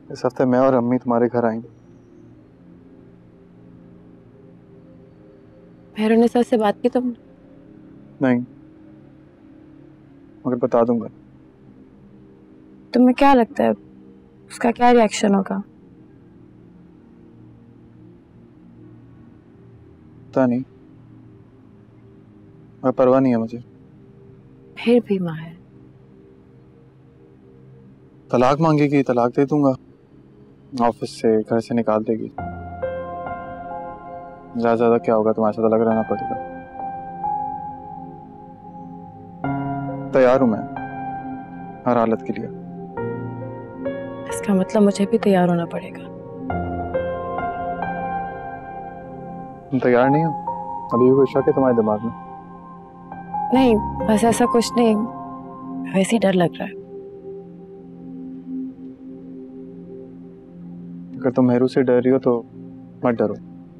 इस हफ्ते मैं और अम्मी तुम्हारे घर आएंगे। मेहरुन सर से बात की तुमने? नहीं, मगर बता दूंगा। तुम्हें क्या लगता है उसका क्या रिएक्शन होगा? पता नहीं, मगर परवाह नहीं है मुझे। फिर भी माँ है। तलाक मांगेगी, तलाक दे दूंगा। ऑफिस से, घर से निकाल देगी। ज्यादा ज्यादा क्या होगा, तुम्हारे साथ अलग रहना पड़ेगा। तैयार हूं मैं हर हालत के लिए। इसका मतलब मुझे भी तैयार होना पड़ेगा। तुम तैयार नहीं हो? अभी भी कोई शक है तुम्हारे दिमाग में? नहीं, बस ऐसा कुछ नहीं, वैसे ही डर लग रहा है। अगर तुम मेहरू से डर रही हो तो मत डरो।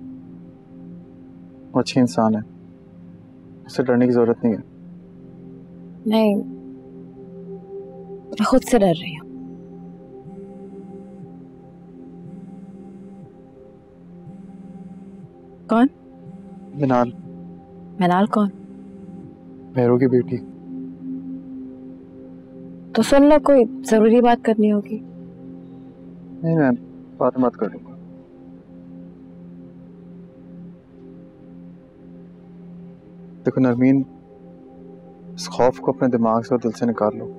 वो अच्छी इंसान है, उससे डरने की जरूरत नहीं है। नहीं, मैं खुद से डर रही हूँ। कौन? मिनाल, मिनाल कौन? मेहरू की बेटी। तो सुन लो, कोई जरूरी बात करनी होगी। नहीं, मैं बात मत कर लूंगा। देखो नरमीन, इस खौफ को अपने दिमाग से और दिल से निकाल लो।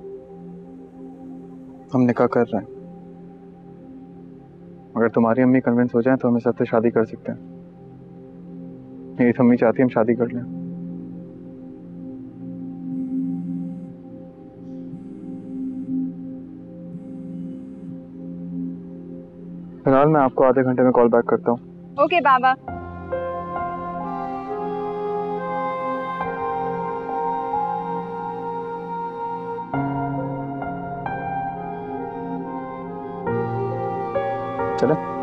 हम निकाह कर रहे हैं। अगर तुम्हारी अम्मी कन्विंस हो जाए तो हम इस हफ्ते शादी कर सकते हैं। मेरी अम्मी चाहती है हम शादी कर लें। फिलहाल मैं आपको आधे घंटे में कॉल बैक करता हूँ। ओके बाबा। चले।